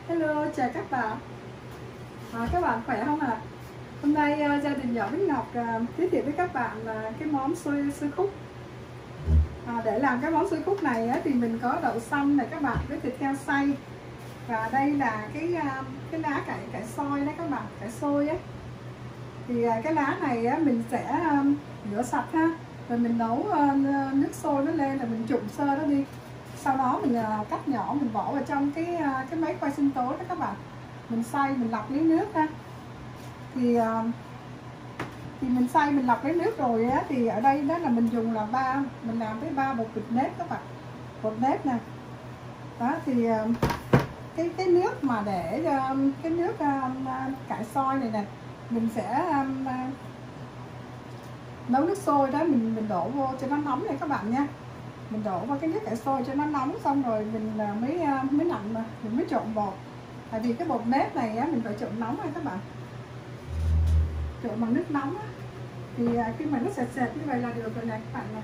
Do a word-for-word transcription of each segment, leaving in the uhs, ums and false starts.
Hello, chào các bạn. À, các bạn khỏe không ạ? À? Hôm nay uh, gia đình nhỏ Bích Ngọc uh, giới thiệu với các bạn uh, cái món xôi xôi khúc. À, để làm cái món xôi khúc này uh, thì mình có đậu xanh này các bạn, với thịt heo xay. Và đây là cái uh, cái lá cải cải xôi đấy các bạn, cải xôi ấy. Thì uh, cái lá này uh, mình sẽ um, rửa sạch ha, rồi mình nấu uh, nước sôi nó lên là mình trụng sơ nó đi. Sau đó mình uh, cắt nhỏ, mình bỏ vào trong cái uh, cái máy quay sinh tố đó các bạn. Mình xay, mình lọc lấy nước ha. Thì uh, thì mình xay, mình lọc lấy nước rồi á, thì ở đây đó là mình dùng là ba, mình làm với ba bột vịt nếp các bạn, bột nếp nè. Đó thì uh, cái cái nước mà để uh, cái nước uh, cải xôi này nè, mình sẽ um, uh, nấu nước sôi đó, mình mình đổ vô cho nó nóng này các bạn nha. Mình đổ vào cái nước cải xôi cho nó nóng, xong rồi mình uh, mới uh, mới nặn, mình mới trộn bột. Tại vì cái bột nếp này á, mình phải trộn nóng này các bạn, trộn bằng nước nóng á. Thì khi mà nó sệt sệt như vậy là được rồi nè các bạn nè.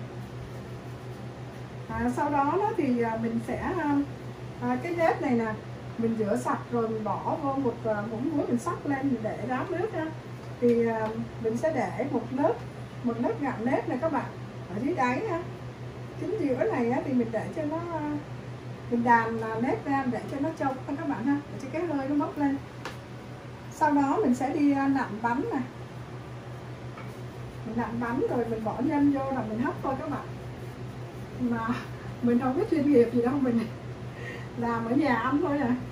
À, sau đó nó thì mình sẽ à, cái nếp này nè mình rửa sạch rồi mình bỏ vô một muỗng muối, mình sắc lên, mình để ráo nước ha. Thì à, mình sẽ để một lớp một lớp gạo nếp này các bạn ở dưới đáy ha. Chính giữa này á, thì mình để cho nó, mình đàn nếp ra để cho nó trông các bạn ha, để cho cái hơi nó bốc lên. Sau đó mình sẽ đi nặn bánh này, mình nặn bánh rồi mình bỏ nhân vô là mình hấp thôi các bạn. Mà mình không có chuyên nghiệp gì đâu, mình làm ở nhà ăn thôi à,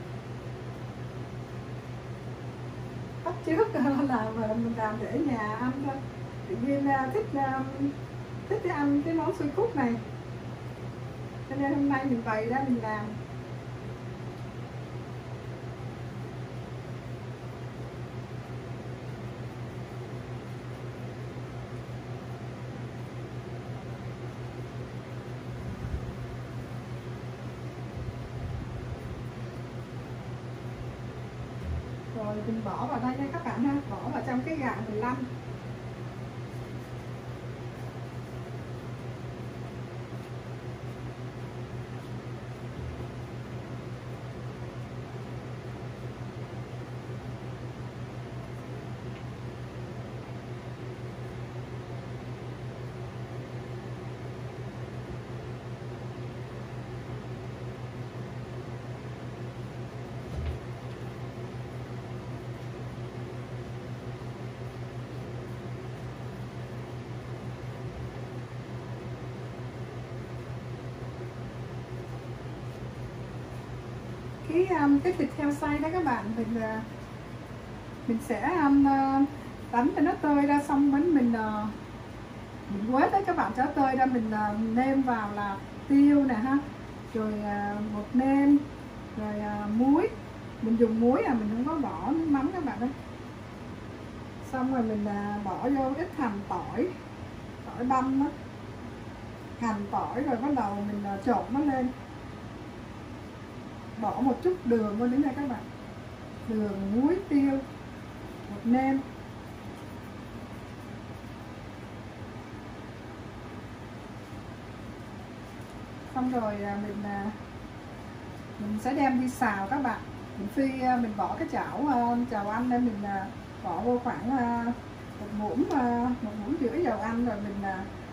bắt chước là mình làm để nhà ăn thôi. Tự nhiên thích thích cái ăn cái món xôi khúc này, cho nên hôm nay mình bày ra mình làm. Rồi mình bỏ vào đây nha các bạn ha, bỏ vào trong cái gạo mười lăm. Cái um, cái thịt heo xay đó các bạn, mình uh, mình sẽ um, uh, đánh cho nó tơi ra, xong mình mình uh, mình quết đấy các bạn, cho nó tơi ra, mình uh, nêm vào là tiêu nè ha, rồi uh, bột nêm, rồi uh, muối. Mình dùng muối à, mình không có bỏ nước mắm các bạn ơi. Xong rồi mình uh, bỏ vô ít hành tỏi, tỏi băm đó, hành tỏi, rồi bắt đầu mình uh, trộn nó lên. Bỏ một chút đường vô đến đây các bạn, đường, muối, tiêu, bột nêm. Xong rồi mình mình sẽ đem đi xào các bạn. Mình phi, mình bỏ cái chảo chảo ăn lên, mình bỏ vô khoảng một muỗng một muỗng rưỡi dầu ăn, rồi mình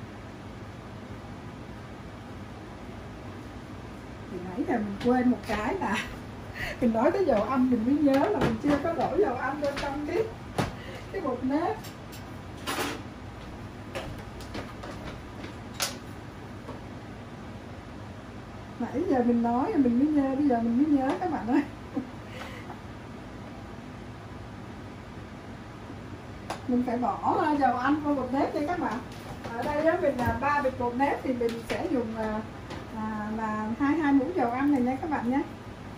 thì nãy giờ mình quên một cái là mình nói tới dầu ăn mình mới nhớ là mình chưa có đổ dầu ăn vô trong cái cái bột nếp. Nãy giờ mình nói mình mới nhớ, bây giờ mình mới nhớ các bạn ơi. Mình phải bỏ dầu ăn vô bột nếp nha các bạn. Ở đây đó mình là ba bịch bột nếp thì mình sẽ dùng à, là hai hai muỗng dầu ăn này nha các bạn nhé.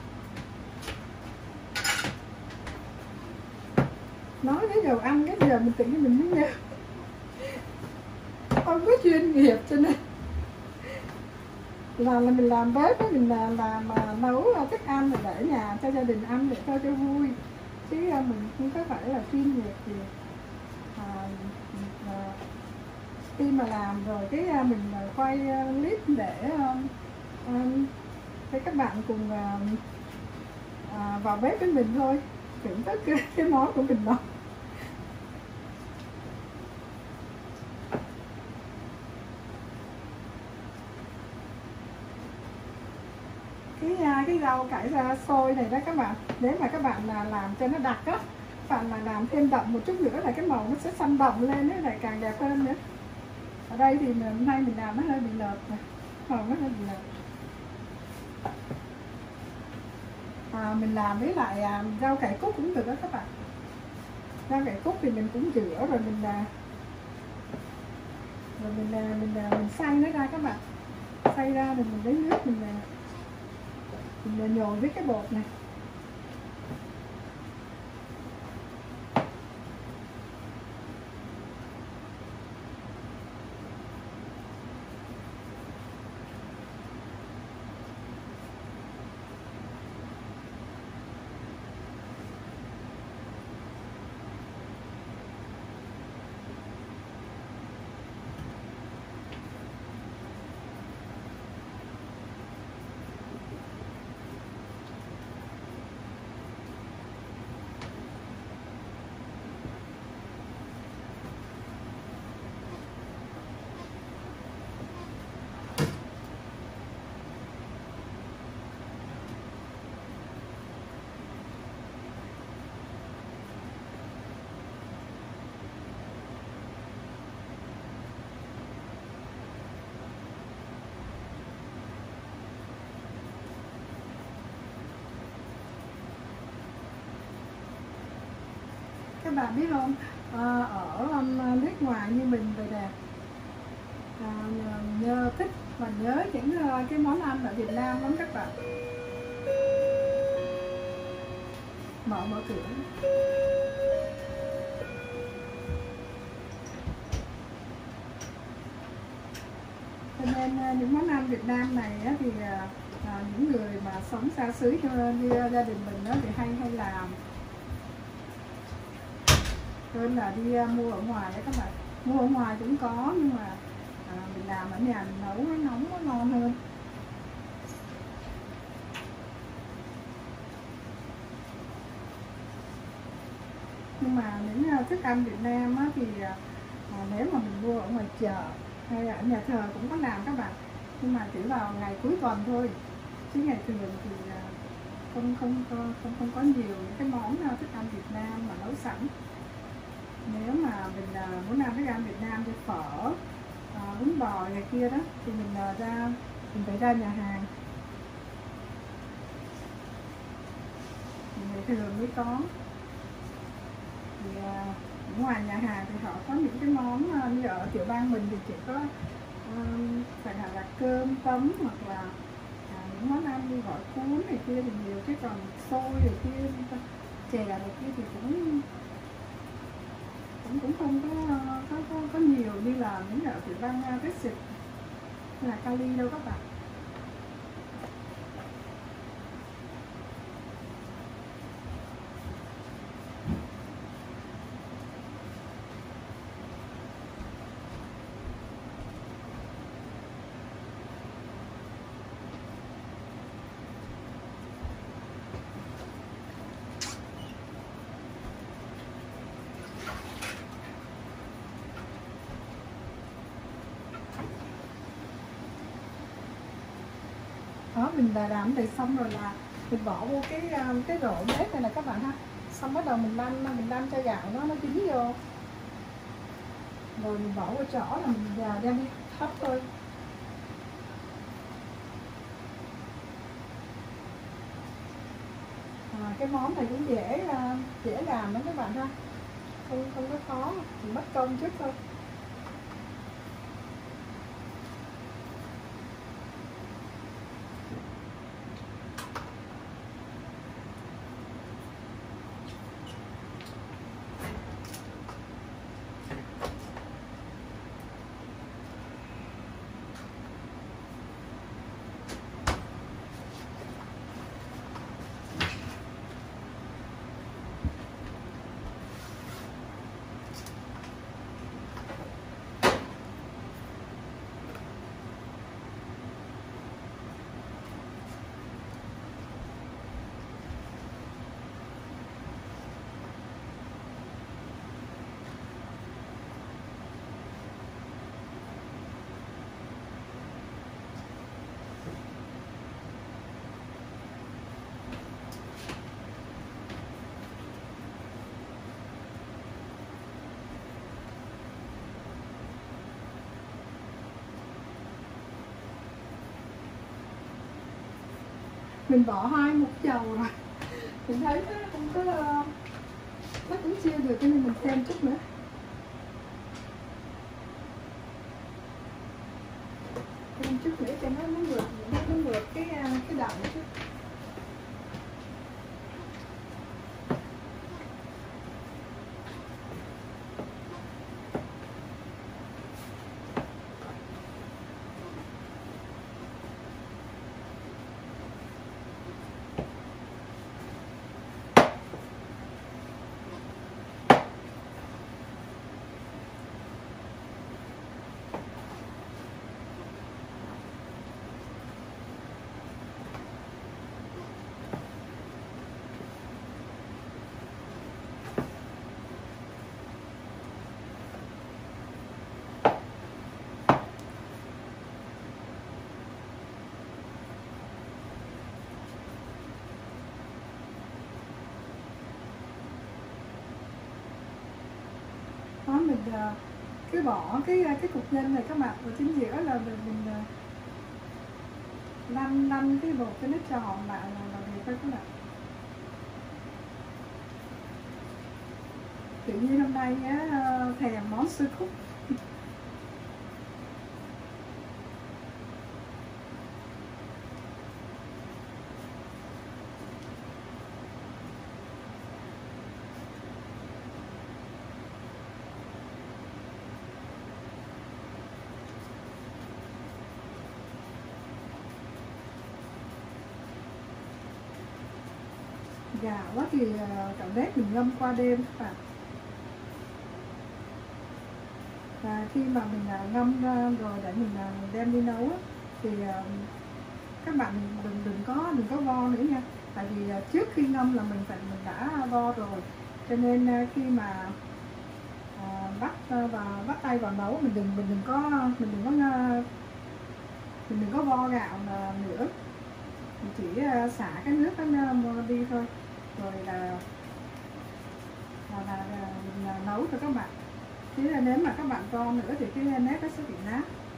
Nói cái dầu ăn cái giờ mình tự nhiên mình mới nhớ, không có chuyên nghiệp cho nên là, là mình làm bếp đó, mình làm, làm mà nấu thức ăn để nhà cho gia đình ăn để cho cho vui, chứ mình không có phải là chuyên nghiệp gì. À, à, khi mà làm rồi cái mình quay clip để um, um, với các bạn cùng uh, uh, vào bếp với mình thôi, thưởng thức cái, cái món của mình nấu. Cái cái rau cải ra xôi này đó các bạn, nếu mà các bạn là làm cho nó đặc á, bạn mà làm thêm đậm một chút nữa là cái màu nó sẽ xanh đậm lên, nó lại càng đẹp hơn nữa. Ở đây thì hôm nay mình làm nó hơi bị lợt này, màu nó hơi bị lợt. À, mình làm với lại à, rau cải cúc cũng được đó các bạn. Rau cải cúc thì mình cũng rửa rồi mình là rồi mình là mình là mình xay nó ra các bạn, xay ra rồi mình lấy nước mình là mình là nhồi với cái bột này. Các bạn biết không, à, ở um, nước ngoài như mình vậy nè, à, nhớ thích và nhớ những uh, cái món ăn ở Việt Nam lắm các bạn. Mở mở cửa. Cho nên uh, những món ăn Việt Nam này á, thì uh, uh, những người mà sống xa xứ như gia đình mình đó, thì hay hay làm hơn là đi uh, mua ở ngoài đấy các bạn. Mua ở ngoài cũng có nhưng mà à, mình làm ở nhà mình nấu nó nóng nó ngon hơn. Nhưng mà những uh, thức ăn Việt Nam á, thì uh, nếu mà mình mua ở ngoài chợ hay ở nhà thờ cũng có làm các bạn, nhưng mà chỉ vào ngày cuối tuần thôi, chứ ngày thường thì uh, không không không không không có nhiều những cái món uh, thức ăn Việt Nam mà nấu sẵn. Nếu mà mình uh, muốn ăn thức ăn Việt Nam thì phở, uh, bún bò này kia đó thì mình uh, ra mình phải ra nhà hàng, ngày thường mới có. Thì uh, ngoài nhà hàng thì họ có những cái món uh, như ở tiểu bang mình thì chỉ có uh, phải là, là cơm tấm hoặc là uh, những món ăn như gỏi cuốn này kia thì nhiều, chứ còn xôi này kia, chè này kia thì cũng cũng cũng không có có có, có nhiều như là những ở tiểu bang Texas hay là Cali đâu các bạn. Đó, mình đã làm để xong rồi là mình bỏ vô cái cái rổ bếp này là các bạn ha. Xong bắt đầu mình lăn mình lăn cho gạo nó nó chín vô, rồi mình bỏ vô chỏ là mình đem đi hấp thôi. À, cái món này cũng dễ dễ làm lắm các bạn ha, không không có khó, chỉ mất công chút thôi. mình bỏ hai một chầu rồi, mình thấy nó không có, nó cũng chưa được cho nên mình thêm chút nữa. Thêm chút nữa cho nó nó vượt nó vượt cái cái đậm chút. Đó, mình cứ bỏ cái cái cục nhân này các bạn ở chính giữa là mình, mình lăn lăn cái bột cho nó tròn lại là, là được thôi các bạn. Tự nhiên hôm nay á, thèm món xôi khúc. Gạo thì gạo nếp mình ngâm qua đêm các bạn. Và khi mà mình ngâm rồi để mình đem đi nấu thì các bạn đừng đừng có đừng có vo nữa nha. Tại vì trước khi ngâm là mình phải mình đã vo rồi, cho nên khi mà à, bắt và bắt tay vào nấu mình đừng mình đừng có mình đừng có mình đừng có vo gạo nữa, mình chỉ xả cái nước nó đi thôi, rồi là là, là, là mình nấu cho các bạn. Chứ là nếu mà các bạn vo nữa thì cái nếp nó sẽ bị nát.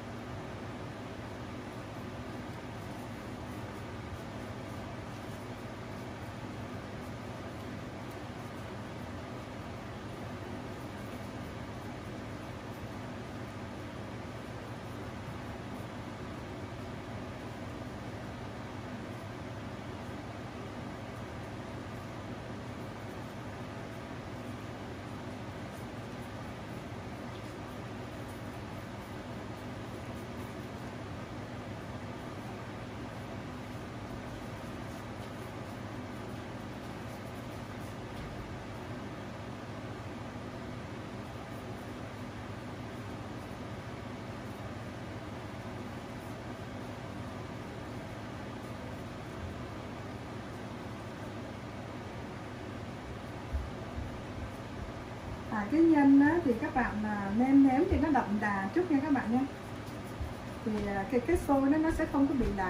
À, cái nhân á, thì các bạn nên nếm thì nó đậm đà chút nha các bạn nha, thì cái cái xôi nó nó sẽ không có bị lạc.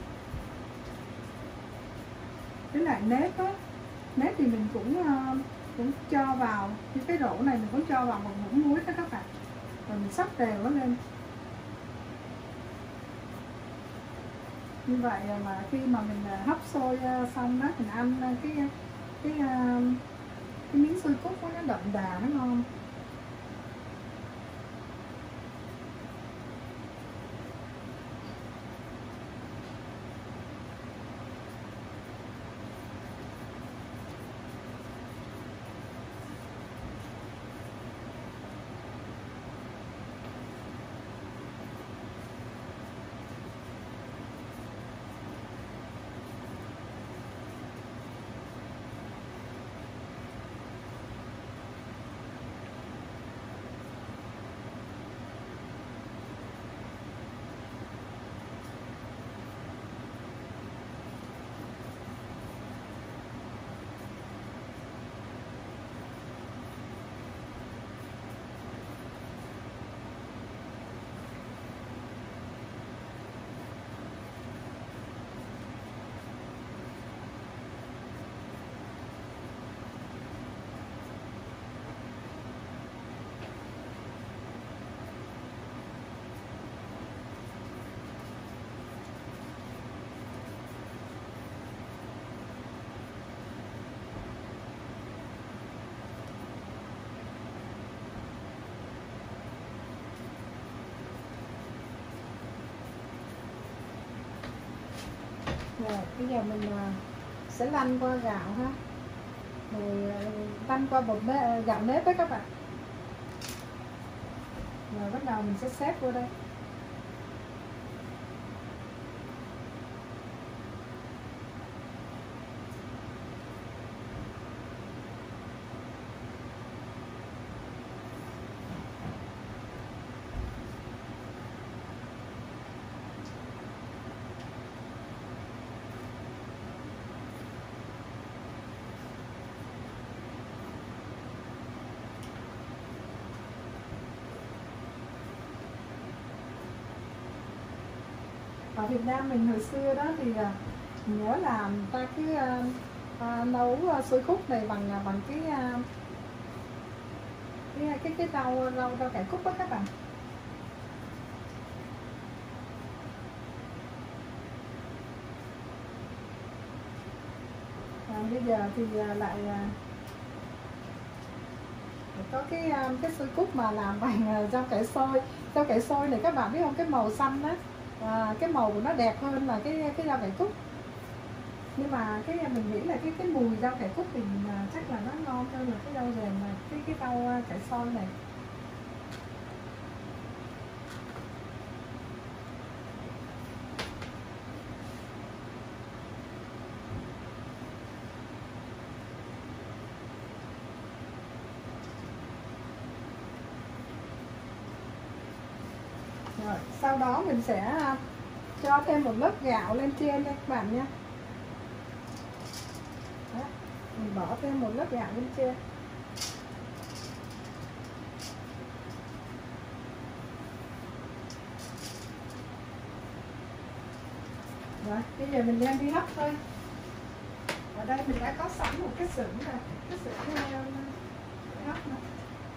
Với lại nếp á, nếp thì mình cũng cũng cho vào những cái rổ này, mình cũng cho vào một muỗng muối đó các bạn, rồi mình sắp đều nó lên. Như vậy mà khi mà mình hấp xôi xong đó, mình ăn cái cái cái miếng xôi cốt nó đậm đà, nó ngon. Rồi bây giờ mình sẽ lăn qua gạo ha, rồi lăn qua bột nếp, gạo nếp với các bạn. Rồi bắt đầu mình sẽ xếp vô đây. Ở Việt Nam mình hồi xưa đó thì mình nhớ là ta cứ uh, uh, nấu uh, xôi khúc này bằng uh, bằng cái, uh, cái cái cái rau rau rau cải cúc đó các bạn. À, bây giờ thì uh, lại uh, có cái uh, cái xôi cúc mà làm bằng uh, rau cải xôi. Rau cải xôi này các bạn biết không, cái màu xanh đó, à, cái màu của nó đẹp hơn là cái cái rau cải cúc. Nhưng mà cái mình nghĩ là cái cái mùi rau cải cúc thì uh, chắc là nó ngon hơn là cái rau rền này, cái cái rau uh, cải xôi này. Rồi, sau đó mình sẽ cho thêm một lớp gạo lên trên nha các bạn nha. Đó, mình bỏ thêm một lớp gạo lên trên. Rồi, bây giờ mình đem đi hấp thôi. Ở đây mình đã có sẵn một cái xửng rồi, cái xửng để hấp nữa.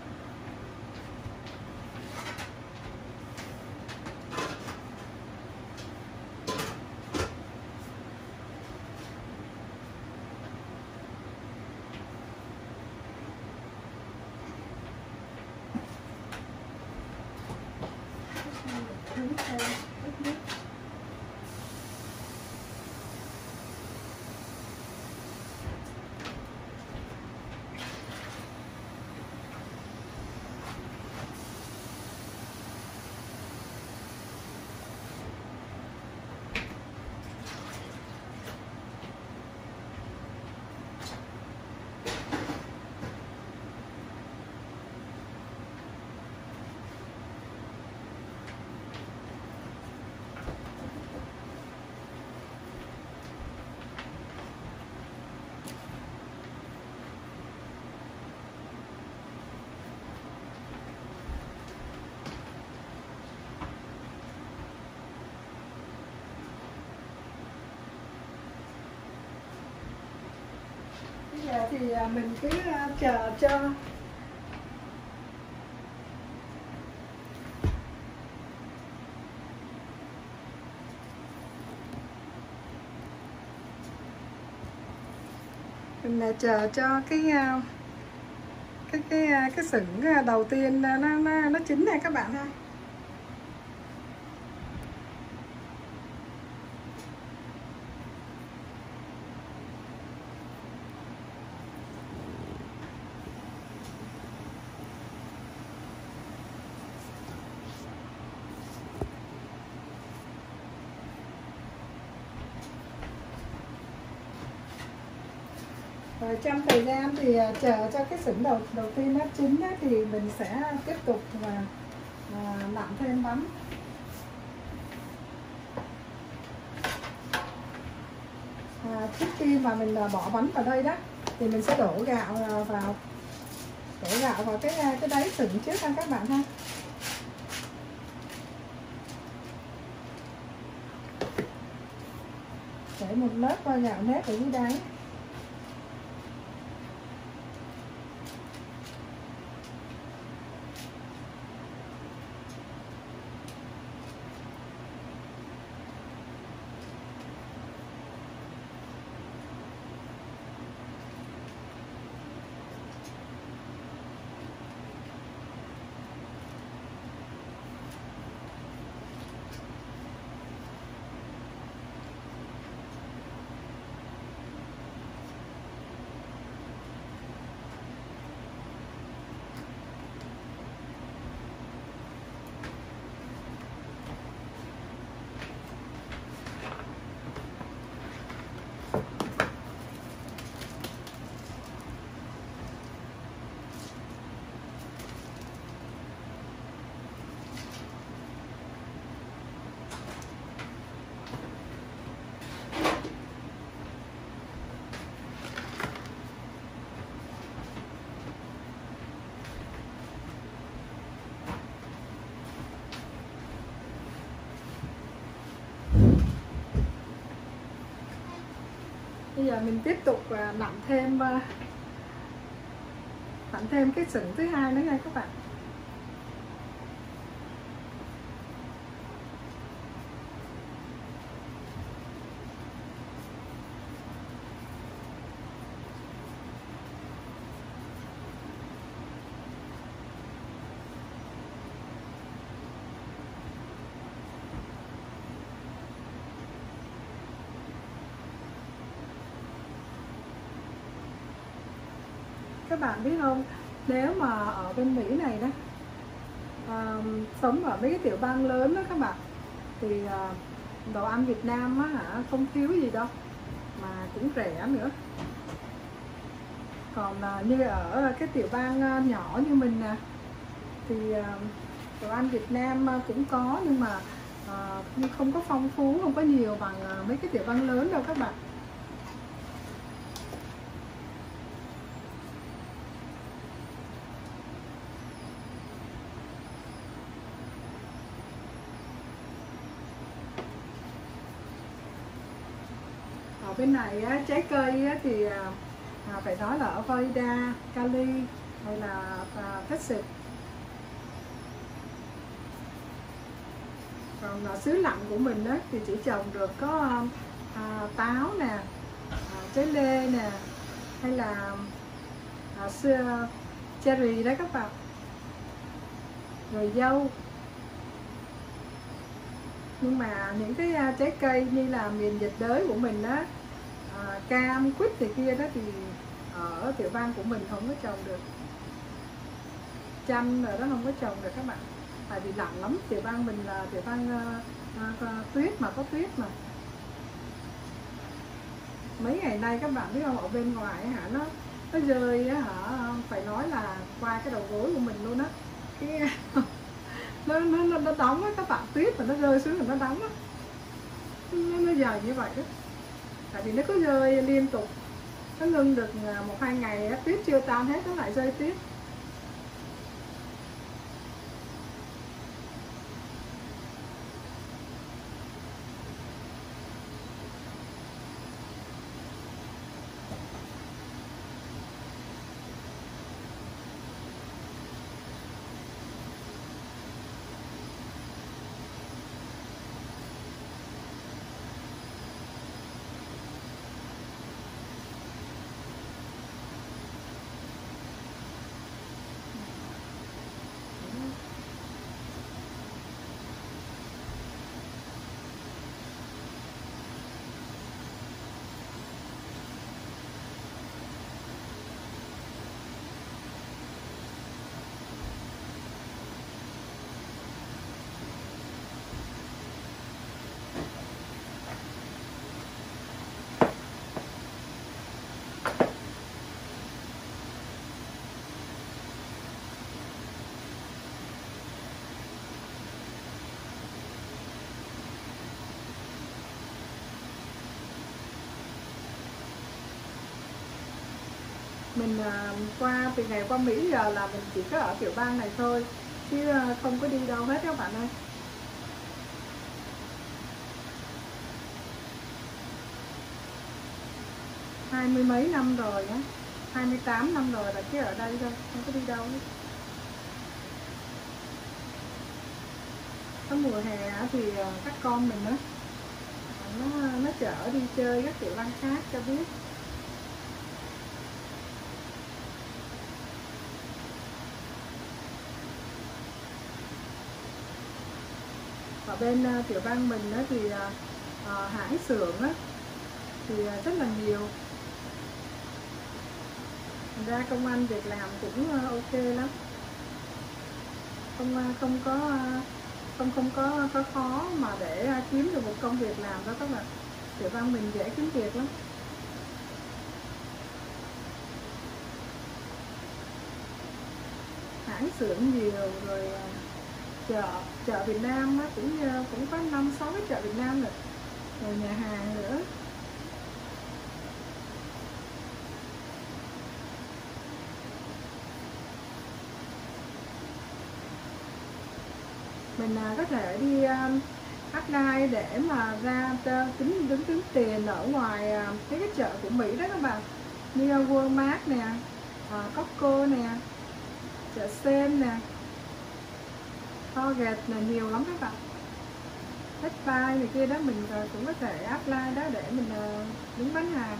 Giờ thì mình cứ chờ cho mình chờ cho cái cái cái cái sửng đầu tiên nó nó nó chín này các bạn ha. Rồi trong thời gian thì chờ cho cái sửng đầu đầu tiên nó chín á, thì mình sẽ tiếp tục và nặn thêm bánh. À, trước khi mà mình bỏ bánh vào đây đó thì mình sẽ đổ gạo vào đổ gạo vào cái cái đáy sửng trước ha các bạn ha. Để một lớp gạo nếp ở dưới đáy. Bây giờ mình tiếp tục nặn thêm nặn thêm cái sừng thứ hai nữa nha các bạn. Các bạn biết không, nếu mà ở bên Mỹ này đó, uh, sống ở mấy cái tiểu bang lớn đó các bạn, thì uh, đồ ăn Việt Nam á hả, không thiếu gì đâu, mà cũng rẻ nữa. Còn uh, như ở cái tiểu bang uh, nhỏ như mình nè, thì uh, đồ ăn Việt Nam uh, cũng có, nhưng mà uh, không có phong phú, không có nhiều bằng uh, mấy cái tiểu bang lớn đâu các bạn. Ở bên này á, trái cây á, thì à, phải nói là ở Florida, Cali hay là à, Texas. Còn ở xứ lạnh của mình đó thì chỉ trồng được có à, táo nè, à, trái lê nè, hay là à, cherry đó các bạn, rồi dâu. Nhưng mà những cái uh, trái cây như là miền nhiệt đới của mình á, à, cam, quýt thì kia đó, thì ở tiểu bang của mình không có trồng được. Chanh rồi đó không có trồng được các bạn, tại vì lạnh lắm. Tiểu bang mình là tiểu bang uh, uh, tuyết mà, có tuyết mà. Mấy ngày nay các bạn biết không, ở bên ngoài hả, nó nó rơi á hả, phải nói là qua cái đầu gối của mình luôn á. Cái nó nó nó đóng á các bạn, tuyết mà nó rơi xuống rồi nó đóng á, nó, nó dày như vậy đó. Tại vì nó cứ rơi liên tục, nó ngưng được một hai ngày á, tuyết chưa tan hết nó lại rơi tiếp. Mình qua từ ngày qua Mỹ giờ là mình chỉ có ở tiểu bang này thôi, chứ không có đi đâu hết các bạn ơi. Hai mươi mấy năm rồi á, hai mươi tám năm rồi là chứ ở đây thôi, không có đi đâu hết. Có mùa hè thì các con mình đó, nó nó chở đi chơi các tiểu bang khác cho biết. Ở bên uh, tiểu bang mình đó thì uh, uh, hãng xưởng á thì uh, rất là nhiều. Thành ra công ăn việc làm cũng uh, ok lắm, không uh, không có uh, không không có có khó mà để uh, kiếm được một công việc làm đó các bạn. Tiểu bang mình dễ kiếm việc lắm. Hãng xưởng nhiều rồi. Uh, chợ chợ Việt Nam á, cũng cũng có năm sáu cái chợ Việt Nam rồi, rồi nhà hàng nữa. Mình có thể đi Apply để mà ra tính tính tính tiền ở ngoài mấy cái chợ của Mỹ đó các bạn, như Walmart nè, uh, Costco nè, chợ Sen nè, Target là nhiều lắm các bạn. Best Buy này kia đó, mình cũng có thể apply đó để mình đứng bán hàng.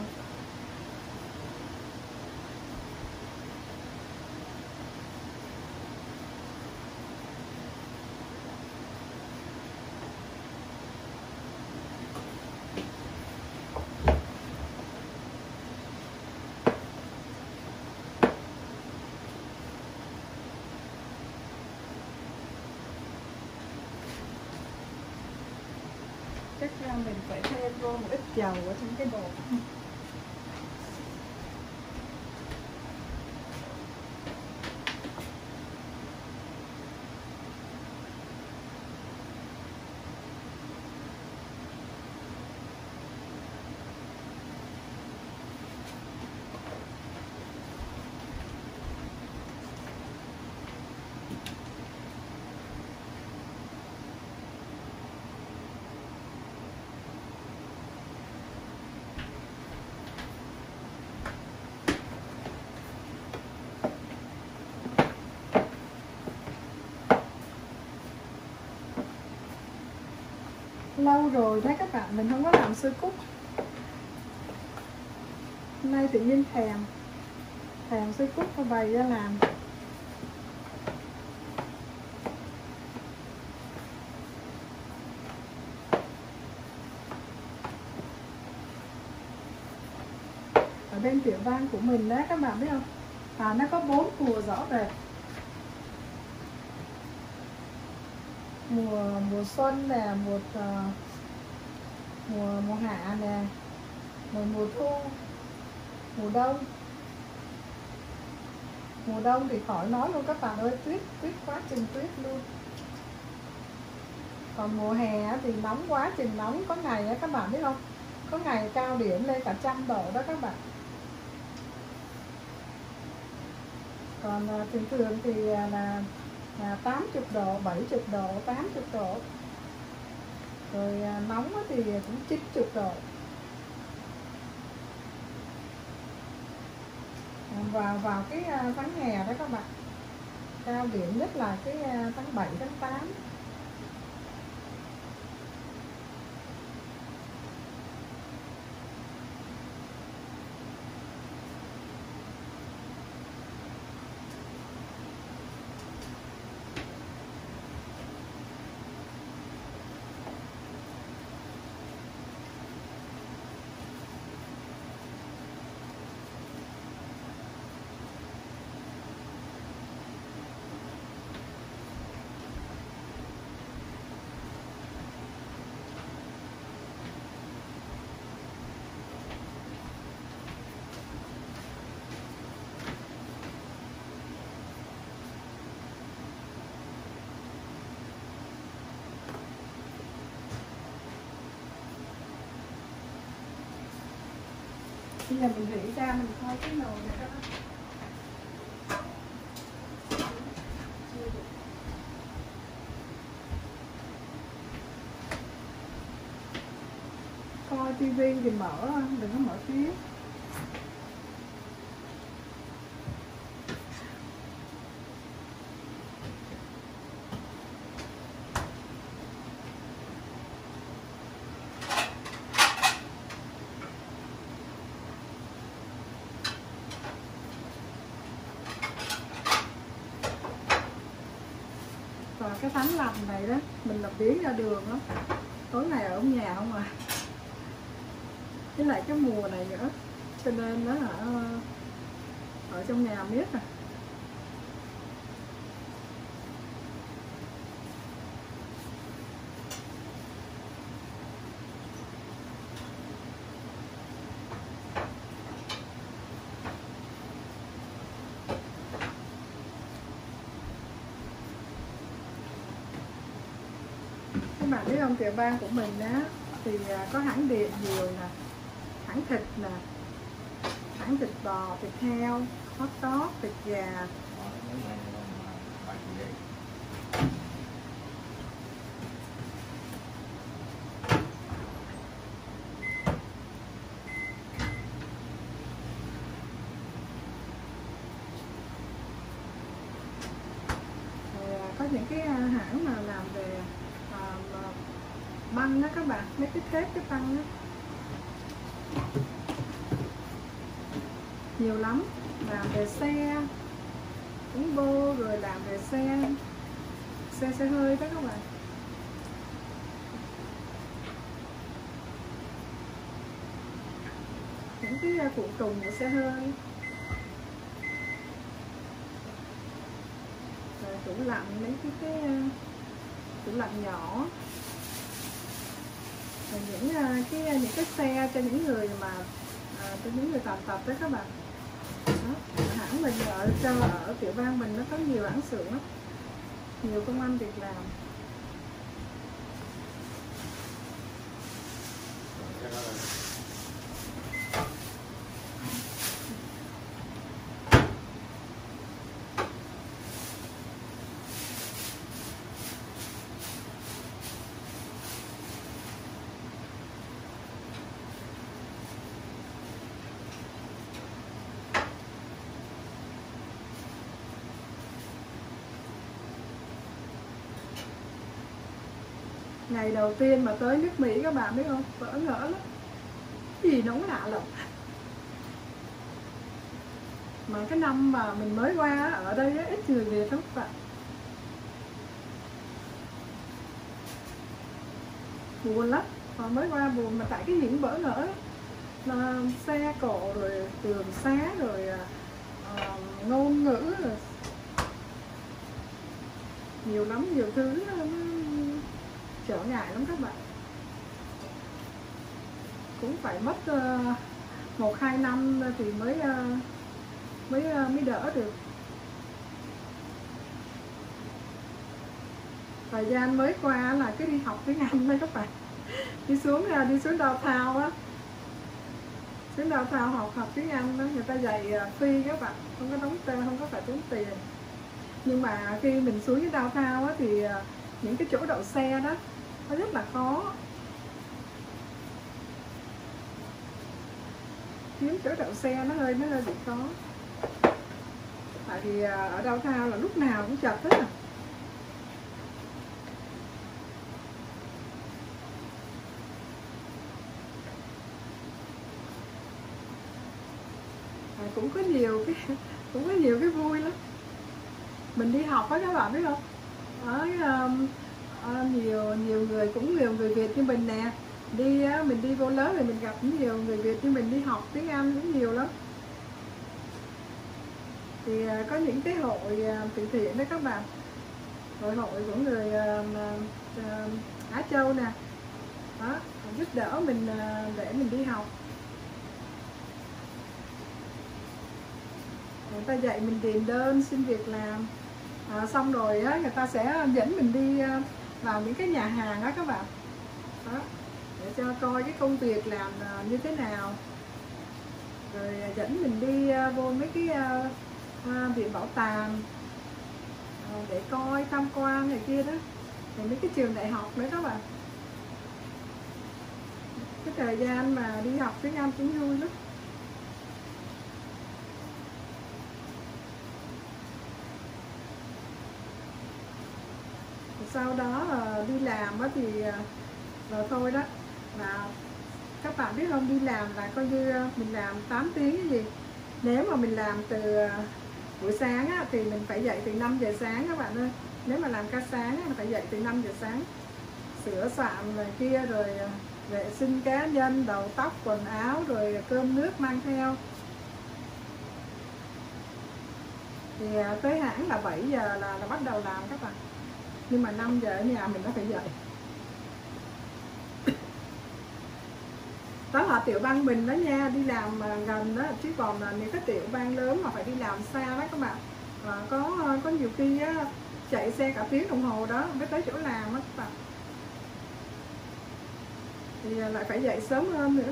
Chắc ra mình phải thêm vô một ít dầu ở trong cái bột. Lâu rồi đấy các bạn, mình không có làm xôi cúc. Hôm nay tự nhiên thèm Thèm xôi cúc và bày ra làm. Ở bên tiểu bang của mình đấy các bạn biết không, à, nó có bốn mùa rõ rệt. Mùa mùa xuân nè, mùa uh, mùa mùa hạ nè, mùa mùa thu, mùa đông. Mùa đông thì khỏi nói luôn các bạn ơi, tuyết tuyết quá chừng tuyết luôn. Còn mùa hè thì nóng quá chừng nóng, có ngày á các bạn biết không, có ngày cao điểm lên cả trăm độ đó các bạn. Còn uh, thường thường thì uh, là là tám mươi độ, bảy mươi độ, tám mươi độ. Rồi uh, nóng thì cũng chín mươi độ. Vào vào cái uh, tháng hè đó các bạn, cao điểm nhất là cái uh, tháng bảy, tháng tám. Bây giờ mình rỉ ra mình coi cái nồi này đó. Coi tivi thì mở, đừng có mở tiếng. Và cái tấm lòng này đó, mình làm biến ra đường đó. Tối ngày ở nhà không à. Với lại cái mùa này nữa, cho nên nó hả, ở trong nhà miết à. Các bạn biết không, tiểu bang của mình á thì có hãng điện nhiều nè, hãng thịt nè, hãng thịt bò, thịt heo, hot dog, thịt gà. những cái hãng mà làm về à, băng đó các bạn, mấy cái thép cái băng đó nhiều lắm, làm về xe cũng vô, rồi làm về xe xe xe hơi đó các bạn. Những cái phụ tùng của xe hơi, rồi tủ lạnh, mấy cái cái tủ lạnh nhỏ, rồi những cái những cái xe cho những người mà à, cho những người tàn tật đó các bạn. Đó, hãng mình ở cho ở Tiểu Bang mình nó có nhiều hãng xưởng lắm, nhiều công ăn việc làm. Ngày đầu tiên mà tới nước Mỹ các bạn biết không, vỡ ngỡ lắm, gì nó cũng lạ lắm. Mà cái năm mà mình mới qua ở đây ít người Việt lắm các bạn, buồn lắm. Mà mới qua buồn mà tại cái gì cũng vỡ ngỡ, là xe cộ rồi đường xá rồi uh, ngôn ngữ rồi nhiều lắm, nhiều thứ nó trở ngại lắm các bạn. Cũng phải mất uh, một hai năm thì mới uh, mới uh, mới đỡ được. Thời gian mới qua là cái đi học tiếng Anh đấy các bạn, đi xuống uh, đi xuống downtown á, xuống downtown học học tiếng Anh đó, người ta dạy uh, free các bạn, không có đóng tiền, không có phải tốn tiền. Nhưng mà khi mình xuống cái downtown á thì uh, những cái chỗ đậu xe đó nó rất là khó, kiếm chỗ đậu xe nó hơi nó hơi bị khó. Tại vì ở downtown là lúc nào cũng chật hết à. À, cũng có nhiều cái cũng có nhiều cái vui lắm. Mình đi học á các bạn biết không, ở um, uh, nhiều nhiều người cũng nhiều người Việt như mình nè, đi uh, mình đi vô lớp thì mình gặp nhiều người Việt như mình đi học tiếng Anh cũng nhiều lắm. Thì uh, có những cái hội uh, từ thiện đấy các bạn, hội hội của người uh, uh, Á Châu nè, đó giúp đỡ mình uh, để mình đi học. Người ta dạy mình điền đơn xin việc làm, à, xong rồi á, người ta sẽ dẫn mình đi uh, vào những cái nhà hàng đó các bạn, đó, để cho coi cái công việc làm uh, như thế nào, rồi uh, dẫn mình đi uh, vô mấy cái uh, uh, viện bảo tàng uh, để coi tham quan này kia đó, rồi mấy cái trường đại học nữa các bạn. Cái thời gian mà đi học tiếng Anh cũng vui lắm. Sau đó là đi làm á thì là thôi đó, là các bạn biết không, đi làm là coi như mình làm tám tiếng cái gì. Nếu mà mình làm từ buổi sáng á, thì mình phải dậy từ năm giờ sáng các bạn ơi. Nếu mà làm ca sáng á, phải dậy từ năm giờ sáng, sửa soạn rồi kia, rồi vệ sinh cá nhân, đầu tóc, quần áo, rồi cơm nước mang theo. Thì tới hãng là bảy giờ là, là bắt đầu làm các bạn. Nhưng mà năm giờ ở nhà mình nó phải dậy. Đó là tiểu bang mình đó nha, đi làm gần đó, chứ còn những cái tiểu bang lớn mà phải đi làm xa đó các bạn, à, có có nhiều khi á, chạy xe cả tiếng đồng hồ đó mới tới chỗ làm đó các bạn, thì lại phải dậy sớm hơn nữa.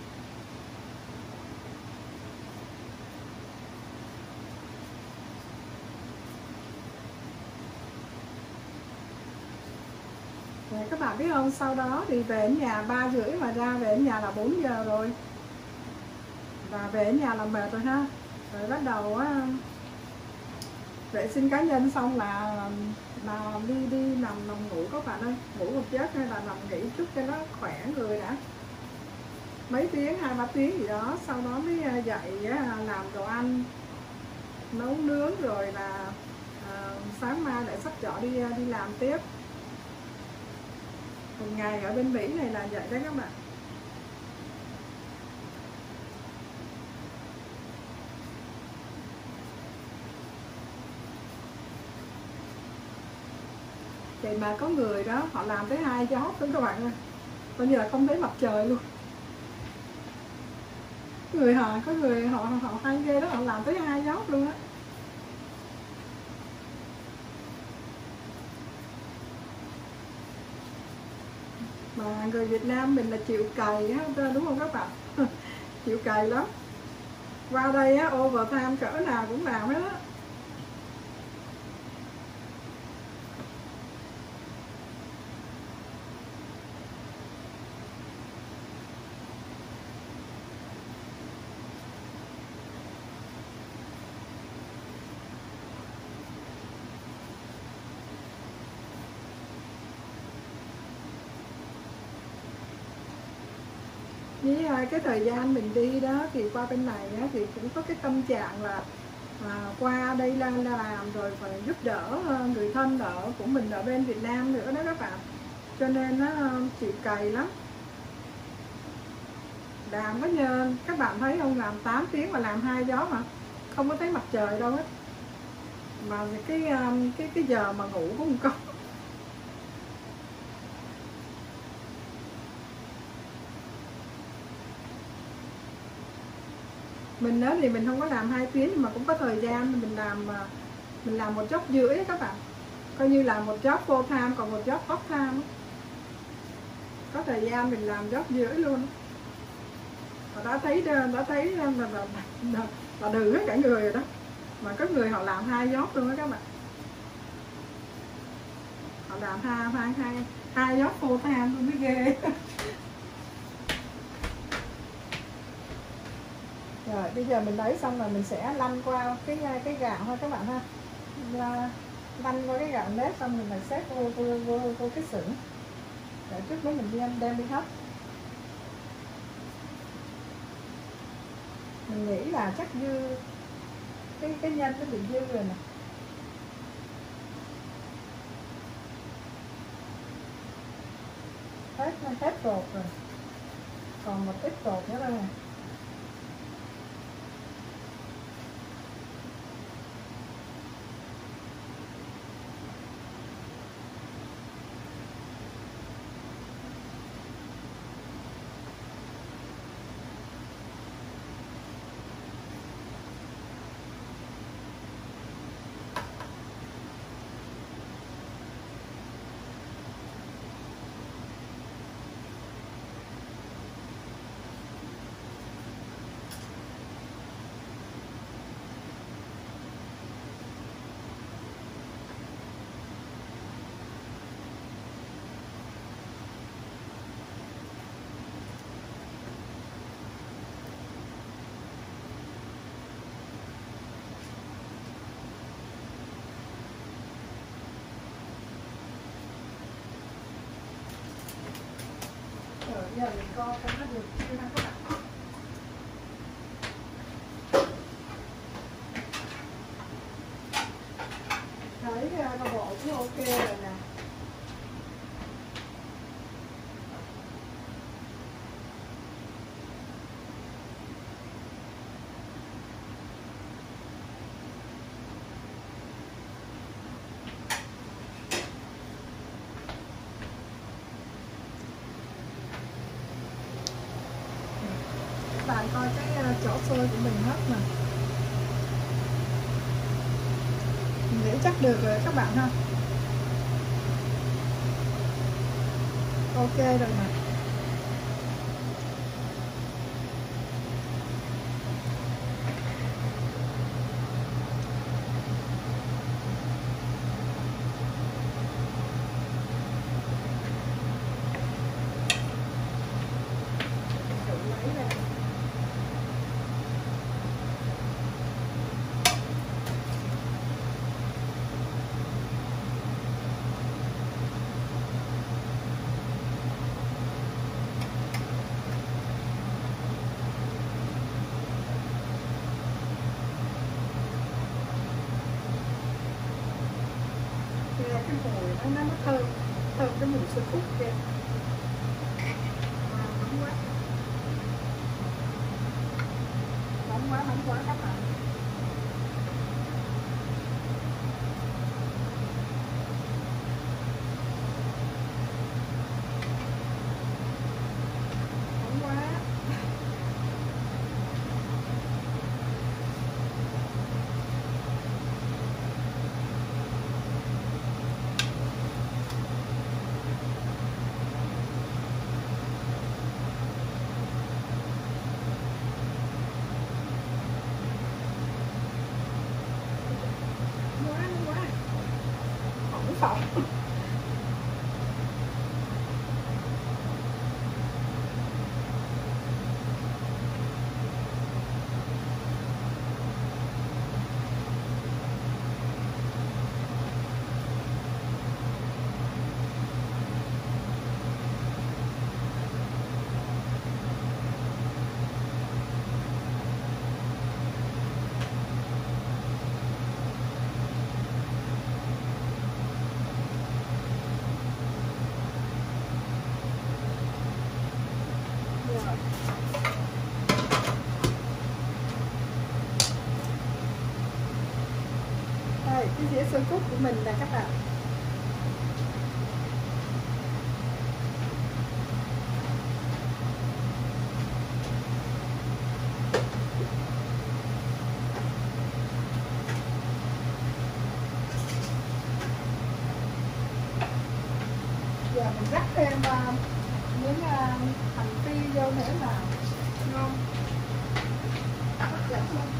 Rồi, các bạn biết không, sau đó thì về nhà ba rưỡi mà ra về nhà là bốn giờ rồi, và về nhà là mệt rồi ha. Rồi bắt đầu á, vệ sinh cá nhân xong là là đi đi nằm nằm ngủ các bạn ơi, ngủ một giấc hay là nằm nghỉ chút cho nó khỏe người đã, mấy tiếng hai ba tiếng gì đó, sau đó mới dậy làm đồ ăn nấu nướng rồi là à, sáng mai lại xách giỏ đi đi làm tiếp. Một ngày ở bên Mỹ này là vậy đấy các bạn. Vậy mà có người đó họ làm tới hai job đó các bạn ơi, coi như là không thấy mặt trời luôn. Người họ có người họ họ hay ghê đó, họ làm tới hai job luôn á. Mà người Việt Nam mình là chịu cày á, đúng không các bạn? Chịu cày lắm. Qua đây á, overtime cỡ nào cũng làm hết á. Với cái thời gian mình đi đó thì qua bên này á, thì cũng có cái tâm trạng là à, qua đây là, là làm rồi phải giúp đỡ người thân ở của mình ở bên Việt Nam nữa đó các bạn, cho nên nó chịu cày lắm. Làm có như các bạn thấy không, làm tám tiếng mà làm hai gió mà không có thấy mặt trời đâu hết, mà cái cái cái giờ mà ngủ cũng không có. Mình đó thì mình không có làm hai tiếng nhưng mà cũng có thời gian mình làm, mình làm một job rưỡi các bạn, coi như là một job full time còn một job part time. Có thời gian mình làm job rưỡi luôn, và đã thấy đã thấy là là, là, là, là đừ hết cả người rồi đó. Mà có người họ làm hai job luôn đó các bạn, họ làm hai hai hai hai job full time luôn mới ghê. Rồi bây giờ mình lấy xong là mình sẽ lăn qua cái cái gạo thôi các bạn ha, lăn qua cái gạo nếp xong mình lại xếp vô vô, vô, vô cái xửng để trước đó mình đem đem đi hấp. Mình nghĩ là chắc dư cái cái nhân nó bị dư rồi nè. Hết hết bột rồi, còn một ít bột nữa đây nè. Rồi giờ mình coi coi nó được chưa ha các bạn. Thấy cái bộ cũng ok rồi nè. Bạn coi cái chỗ xôi của mình hết nè, mình nghĩ chắc được rồi các bạn ha. Ok rồi nè. cái mùi nó nó, nó thơm thơm cái mùi sữa cúc kia. À, nóng quá nóng quá nóng quá các bạn. Nóng quá. Phỏng. Đây, cái dĩa xôi cúc của mình nè các bạn. Giờ mình rắc thêm uh, những uh, hành phi vô nữa là ngon, hấp dẫn luôn.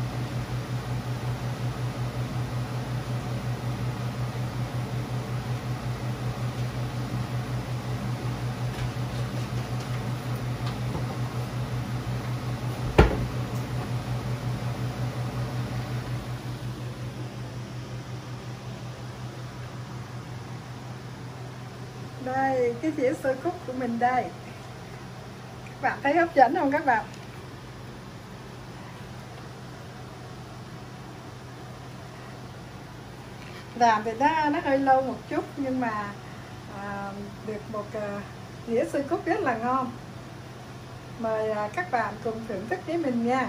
Đây, cái dĩa xôi cúc của mình đây. Các bạn thấy hấp dẫn không các bạn? Làm thì nó, nó hơi lâu một chút nhưng mà à, được một à, dĩa xôi cúc rất là ngon. Mời à, các bạn cùng thưởng thức với mình nha.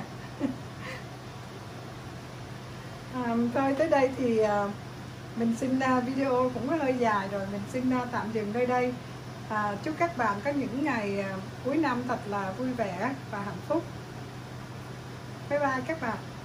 à, Thôi tới đây thì à, mình xin uh, video cũng hơi dài rồi, mình xin uh, tạm dừng nơi đây. À, chúc các bạn có những ngày uh, cuối năm thật là vui vẻ và hạnh phúc. Bye bye các bạn.